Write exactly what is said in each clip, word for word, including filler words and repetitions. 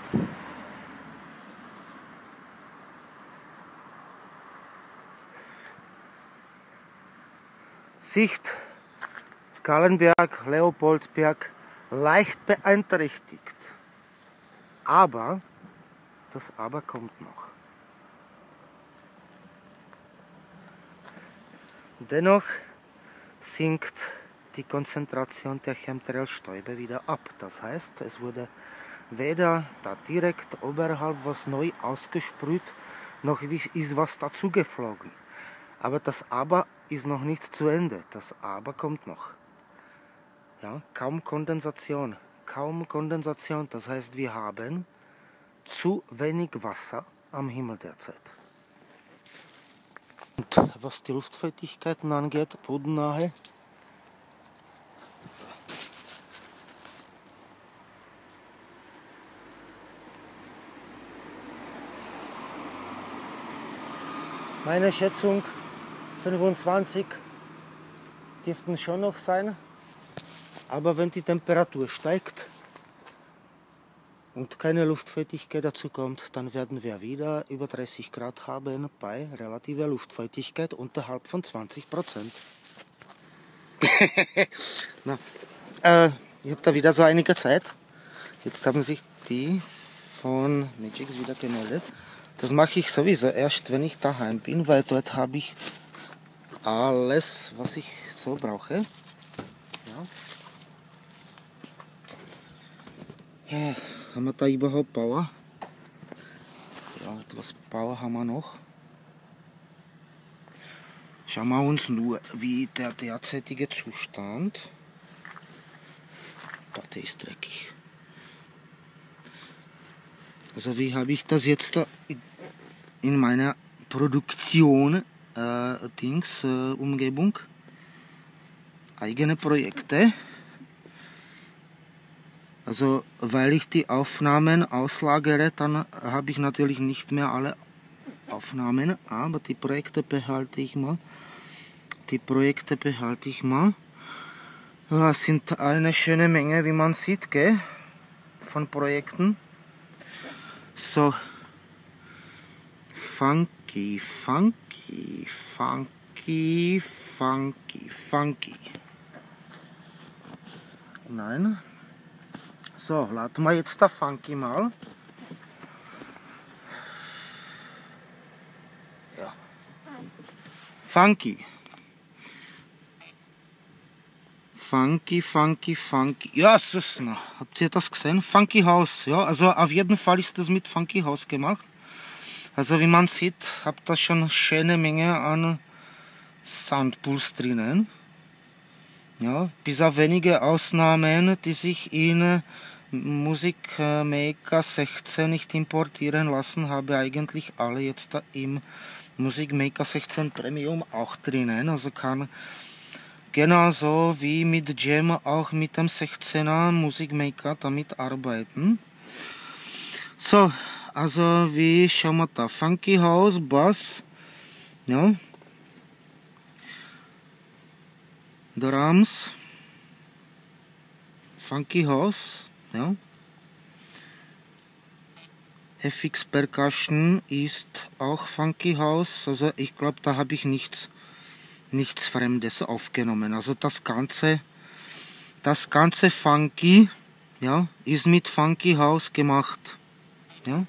Sicht Gallenberg, Leopoldsberg leicht beeinträchtigt. Aber, das Aber kommt noch. Dennoch sinkt die Konzentration der Chemtrailstäube wieder ab. Das heißt, es wurde weder da direkt oberhalb was neu ausgesprüht, noch ist was dazu geflogen. Aber das Aber ist noch nicht zu Ende. Das Aber kommt noch. Ja, kaum Kondensation. Kaum Kondensation. Das heißt, wir haben zu wenig Wasser am Himmel derzeit. Und was die Luftfeuchtigkeiten angeht, bodennahe, meine Schätzung fünfundzwanzig dürften schon noch sein, aber wenn die Temperatur steigt und keine Luftfeuchtigkeit dazu kommt, dann werden wir wieder über dreißig Grad haben bei relativer Luftfeuchtigkeit unterhalb von zwanzig Prozent. Na, äh, ich habe da wieder so einige Zeit. Jetzt haben sich die von Magix wieder gemeldet. Das mache ich sowieso erst, wenn ich daheim bin, weil dort habe ich alles, was ich so brauche. Ja. Ja, haben wir da überhaupt Power? Ja, etwas Power haben wir noch. Schauen wir uns nur, wie der derzeitige Zustand. Boah, der ist dreckig. Also wie habe ich das jetzt da in meiner Produktion äh, Dings, äh, Umgebung, eigene Projekte, also weil ich die Aufnahmen auslagere, dann habe ich natürlich nicht mehr alle Aufnahmen, aber die Projekte behalte ich mal, die Projekte behalte ich mal, es sind eine schöne Menge, wie man sieht, gell? Von Projekten, so, funky, funky, funky, funky, funky. Nein. So, laden wir jetzt da Funky mal. Ja. Funky. Funky, funky, funky. Ja, es ist, na, habt ihr das gesehen? Funky House. Ja, also auf jeden Fall ist das mit Funky House gemacht. Also wie man sieht, habt ihr schon eine schöne Menge an Soundpools drinnen. Ja, bis auf wenige Ausnahmen, die sich in Music Maker sechzehn nicht importieren lassen, habe eigentlich alle jetzt da im Music Maker sechzehn Premium auch drinnen. Also kann genauso wie mit Jam auch mit dem sechzehner Music Maker damit arbeiten. So, also wie schauen wir da? Funky House, Bass, ja. Drums, Funky House, ja. F X Percussion ist auch Funky House, also ich glaube, da habe ich nichts, nichts Fremdes aufgenommen. Also das ganze, das ganze Funky, ja, ist mit Funky House gemacht, ja.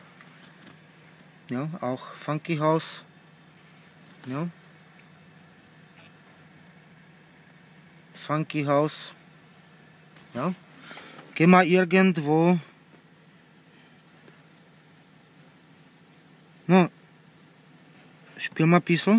Ja, auch Funky House, ja. Funky House, ja. Geh mal irgendwo, na, spiel mal ein bisschen.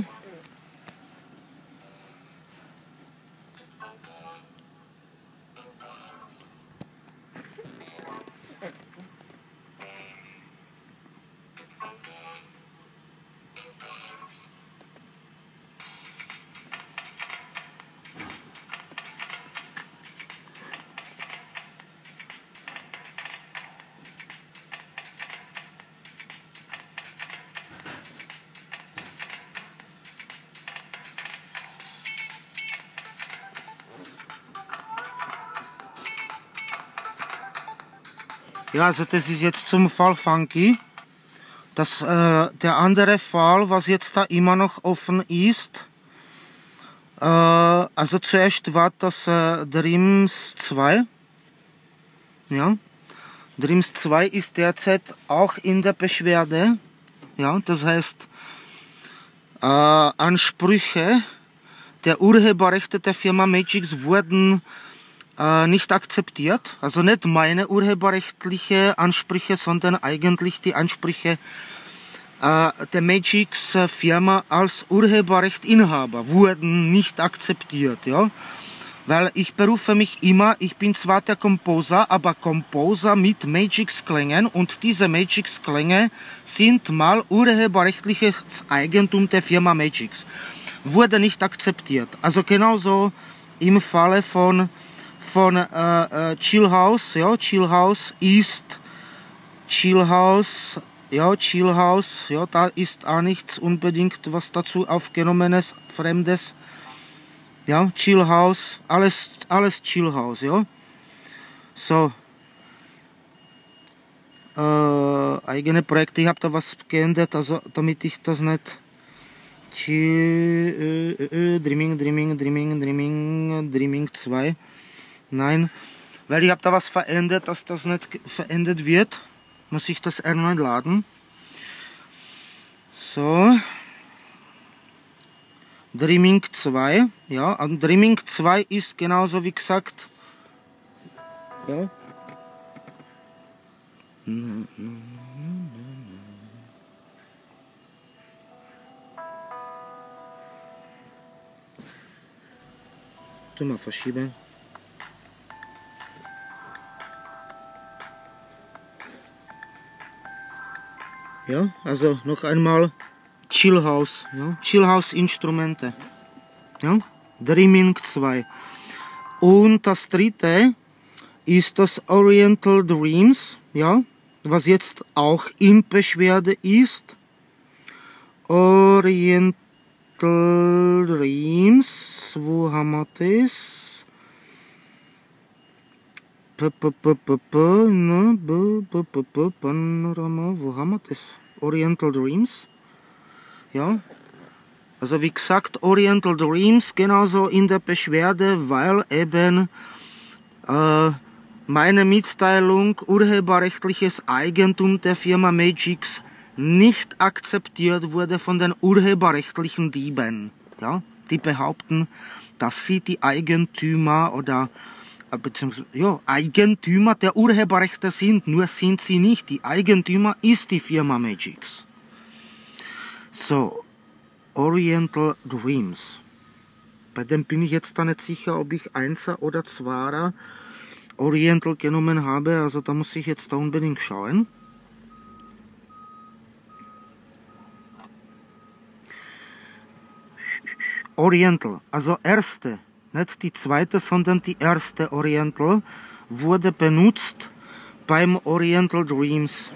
Ja, also das ist jetzt zum Fall Funky. Das, äh, der andere Fall, was jetzt da immer noch offen ist, äh, also zuerst war das äh, Dreams zwei. Ja, Dreams zwei ist derzeit auch in der Beschwerde. Ja, das heißt, äh, Ansprüche der Urheberrechte der Firma Magix wurden äh, nicht akzeptiert. Also nicht meine urheberrechtliche Ansprüche, sondern eigentlich die Ansprüche äh, der Magix Firma als Urheberrechtinhaber wurden nicht akzeptiert. Ja? Weil ich berufe mich immer, ich bin zwar der Composer, aber Composer mit Magix-Klängen und diese Magix-Klänge sind mal urheberrechtliches Eigentum der Firma Magix. Wurde nicht akzeptiert. Also genauso im Falle von, von äh, äh, Chill House, ja, Chill House ist, Chill House, ja, Chill House, ja, da ist auch nichts unbedingt was dazu aufgenommenes, Fremdes. Ja, Chill House, alles, alles Chill House, ja. So. Äh, eigene Projekte, ich habe da was geändert, also damit ich das nicht. Chill, äh, äh, Dreaming, Dreaming, Dreaming, Dreaming, Dreaming zwei. Nein, weil ich habe da was verändert, dass das nicht verändert wird. Muss ich das erneut laden. So. Dreaming zwei, ja, und Dreaming zwei ist genauso wie gesagt, ja. Tu mal verschieben. Ja, also noch einmal. Chill House, ja? Chill House Instrumente, ja? Dreaming zwei. Und das dritte ist das Oriental Dreams, ja? Was jetzt auch in Beschwerde ist. Oriental Dreams, wo haben wir das? P -p -p -p -p, ne? B -p -p -p Panorama, wo haben wir das? Oriental Dreams. Ja, also wie gesagt, Oriental Dreams genauso in der Beschwerde, weil eben äh, meine Mitteilung urheberrechtliches Eigentum der Firma Magix nicht akzeptiert wurde von den urheberrechtlichen Dieben. Ja, die behaupten, dass sie die Eigentümer oder äh, beziehungsweise ja, Eigentümer der Urheberrechte sind, nur sind sie nicht. Die Eigentümer ist die Firma Magix. So, Oriental Dreams. Bei dem bin ich jetzt da nicht sicher, ob ich Einser oder Zweier Oriental genommen habe. Also da muss ich jetzt da unbedingt schauen. Oriental, also erste, nicht die zweite, sondern die erste Oriental wurde benutzt beim Oriental Dreams.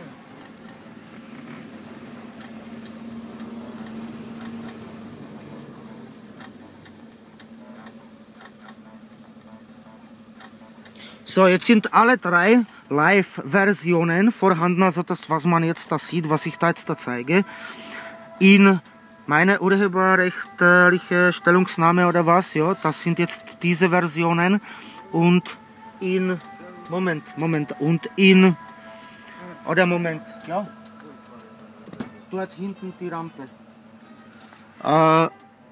So, jetzt sind alle drei Live-Versionen vorhanden, also das, was man jetzt da sieht, was ich da jetzt da zeige, in meine urheberrechtliche Stellungnahme oder was, ja, das sind jetzt diese Versionen und in, Moment, Moment, und in, oder Moment, ja, dort hinten die Rampe. Äh,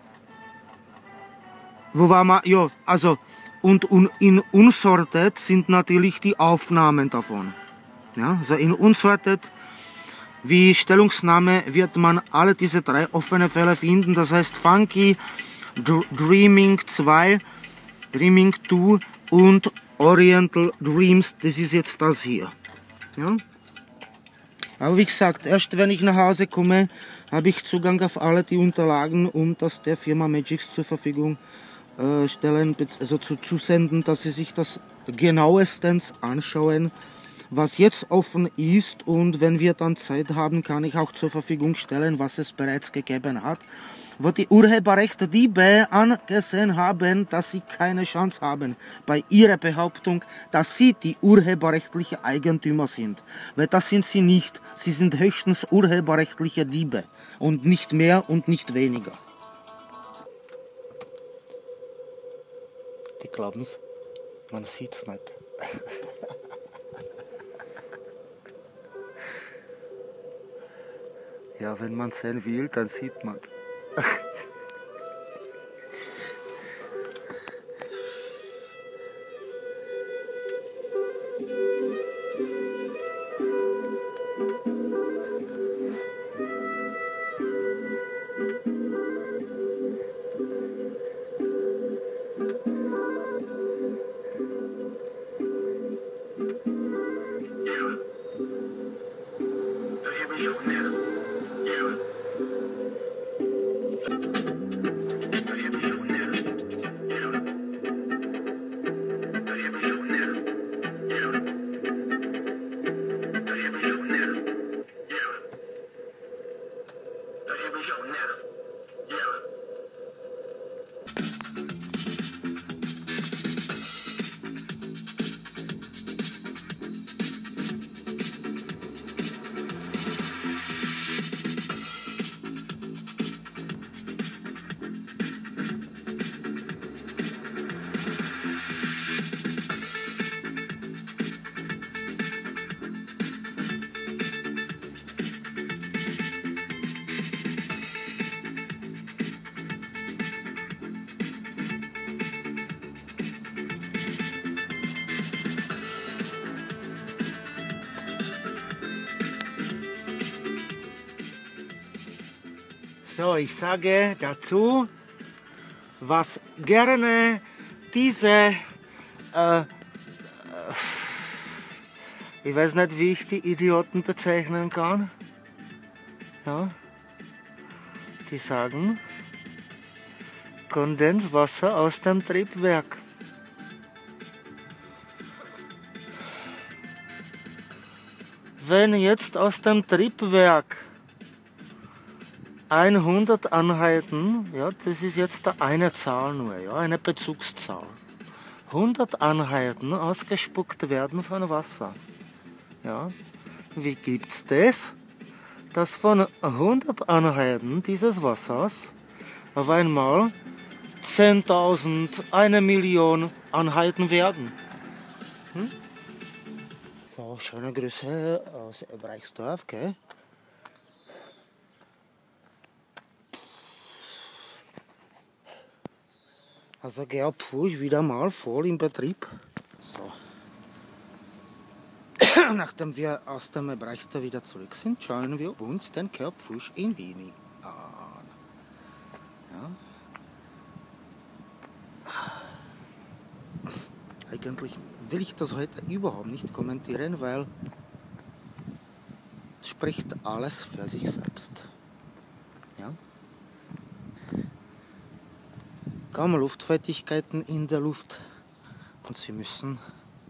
wo war man, ja, also, und in Unsorted sind natürlich die Aufnahmen davon. Ja, also in Unsorted, wie Stellungnahme, wird man alle diese drei offene Fälle finden. Das heißt Funky, Dreaming zwei, Dreaming zwei und Oriental Dreams. Das ist jetzt das hier. Ja? Aber wie gesagt, erst wenn ich nach Hause komme, habe ich Zugang auf alle die Unterlagen, um das der Firma Magix zur Verfügung stellen, also zu, zu senden, dass sie sich das genauestens anschauen, was jetzt offen ist, und wenn wir dann Zeit haben, kann ich auch zur Verfügung stellen, was es bereits gegeben hat. wo die Urheberrechte Diebe angesehen haben, dass sie keine Chance haben bei ihrer Behauptung, dass sie die urheberrechtlichen Eigentümer sind. Weil das sind sie nicht. Sie sind höchstens urheberrechtliche Diebe und nicht mehr und nicht weniger. Die glauben's, man sieht's nicht. Ja, wenn man sehen will, dann sieht man. So, ich sage dazu, was gerne diese, äh, ich weiß nicht, wie ich die Idioten bezeichnen kann, ja, die sagen, Kondenswasser aus dem Triebwerk. Wenn jetzt aus dem Triebwerk hundert Einheiten, ja, das ist jetzt eine Zahl nur, ja, eine Bezugszahl. hundert Einheiten ausgespuckt werden von Wasser. Ja, wie gibt's das, dass von hundert Einheiten dieses Wassers auf einmal zehntausend, eine Million Einheiten werden? Hm? So, schöne Grüße aus Breichsdorf, gell? Also Geopfusch wieder mal voll im Betrieb. So. Nachdem wir aus dem Breichsdorf wieder zurück sind, schauen wir uns den Geopfusch in Wien an. Ja. Eigentlich will ich das heute überhaupt nicht kommentieren, weil es spricht alles für sich selbst. Ja. Kaum Luftfeuchtigkeiten in der Luft und sie müssen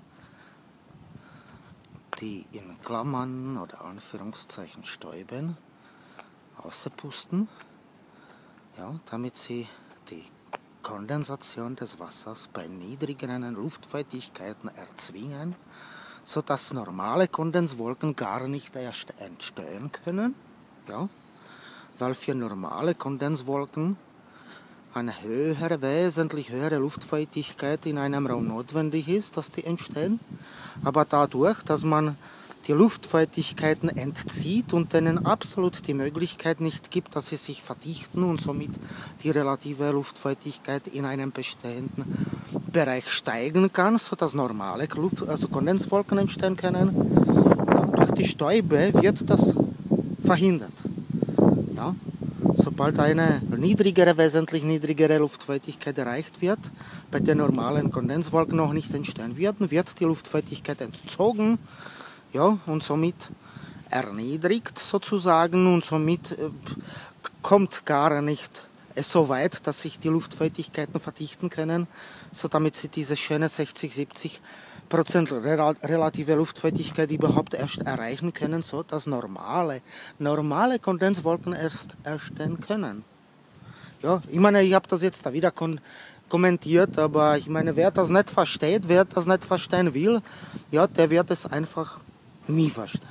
die in Klammern oder Anführungszeichen Stäuben auspusten, ja, damit sie die Kondensation des Wassers bei niedrigeren Luftfeuchtigkeiten erzwingen, sodass normale Kondenswolken gar nicht erst entstehen können, ja, weil für normale Kondenswolken eine höhere, wesentlich höhere Luftfeuchtigkeit in einem Raum notwendig ist, dass die entstehen. Aber dadurch, dass man die Luftfeuchtigkeiten entzieht und denen absolut die Möglichkeit nicht gibt, dass sie sich verdichten und somit die relative Luftfeuchtigkeit in einem bestehenden Bereich steigen kann, sodass normale Luft, also Kondenswolken entstehen können. Ja, durch die Stäube wird das verhindert. Ja. Sobald eine niedrigere, wesentlich niedrigere Luftfeuchtigkeit erreicht wird, bei der normalen Kondenswolken noch nicht entstehen werden, wird die Luftfeuchtigkeit entzogen, ja, und somit erniedrigt sozusagen, und somit äh, kommt gar nicht es so weit, dass sich die Luftfeuchtigkeiten verdichten können, so damit sie diese schöne sechzig, siebzig Prozent relative Luftfeuchtigkeit überhaupt erst erreichen können, so dass normale, normale Kondenswolken erst entstehen können. Ja, ich meine, ich habe das jetzt da wieder kon kommentiert, aber ich meine, wer das nicht versteht, wer das nicht verstehen will, ja, der wird es einfach nie verstehen.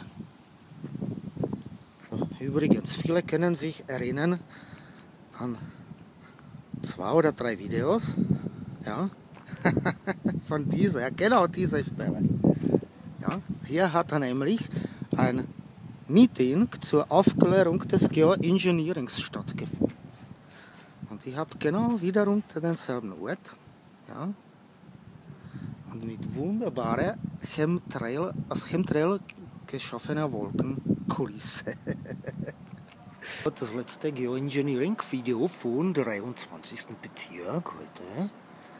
So, übrigens, viele können sich erinnern an zwei oder drei Videos, ja, von dieser, genau dieser Stelle. Ja, hier hat er nämlich ein Meeting zur Aufklärung des Geoengineerings stattgefunden. Und ich habe genau wiederum denselben Ort, ja, und mit wunderbarer Chemtrail, aus Chemtrail geschaffener Wolkenkulisse. Das letzte Geoengineering-Video von dreiundzwanzigsten Bezirk heute.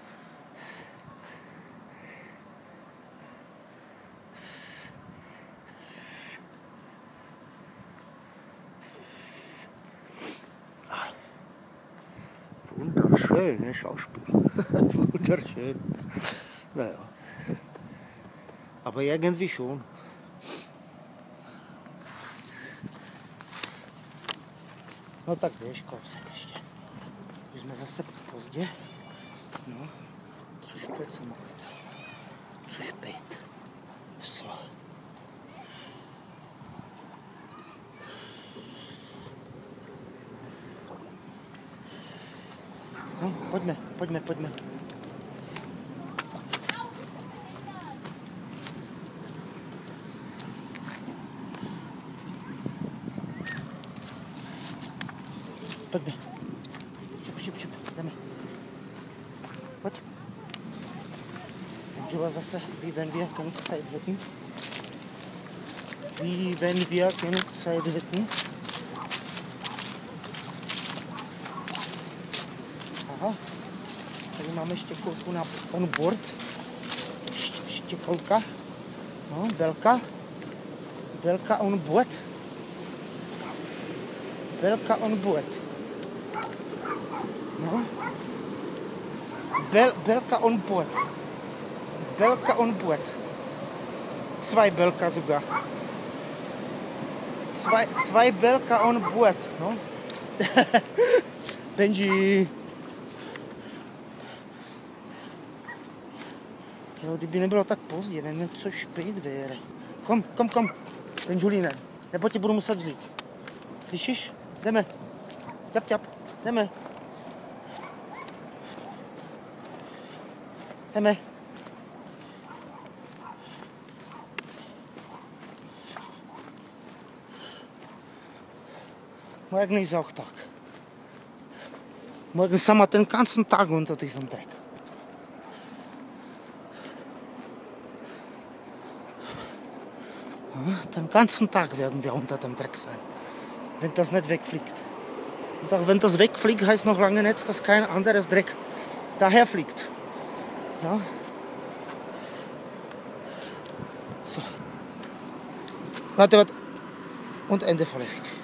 Wunderschön, ne? Schauspiel. Wunderschön. Naja. Aber irgendwie schon. No tak víš, kousek ještě. Už jsme zase pozdě. No, což pět samochod. Což pět. Co? No, pojďme, pojďme, pojďme. Pojďme. Šup, šup, šup, jdeme. Pojď. Angela zase, wie wenn wir genug Zeit hätten. Wie wenn wir genug Zeit hätten. Aha. Tady máme štěkolku na on board. Štěkolka. No, belka. Belka on board. Belka on board. No. Bel, Belka on board. Belka on board. Zwei Belka sogar. Zwei, zwei Belka on board. No. Benji. Jo, kdyby nebylo tak pozdě, vem něco špejt vére. Kom, kom, kom. Benžulíne, nebo tě budu muset vzít. Slyšíš? Jdeme. Ťap, ťap. Jdeme. Jdeme. Morgen ist auch Tag. Morgen sind wir den ganzen Tag unter diesem Dreck. Den ganzen Tag werden wir unter dem Dreck sein, wenn das nicht wegfliegt. Und auch wenn das wegfliegt, heißt noch lange nicht, dass kein anderes Dreck daher fliegt. Ja. So. Warte, warte. Und Ende Verläufig.